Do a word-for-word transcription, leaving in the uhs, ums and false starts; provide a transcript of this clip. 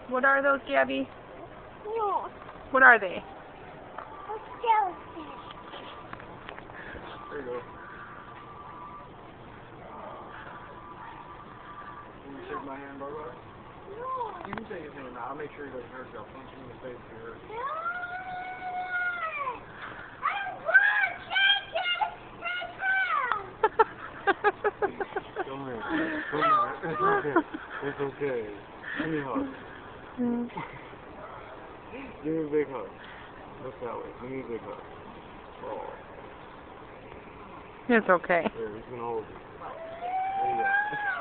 What are those, Gabby? No. What are they? A jellyfish. There you go. Can you shake my hand, Barbara? No. You can shake his hand now. I'll make sure he doesn't hurt you. I'll punch him in the face if he hurts you. No. I don't want to shake it. Come here. Come here. It's okay. It's okay. Give me a hug. Give me a big hug. Look that way. Give me a big hug. Oh. It's okay. There, he's gonna hold you. There you go.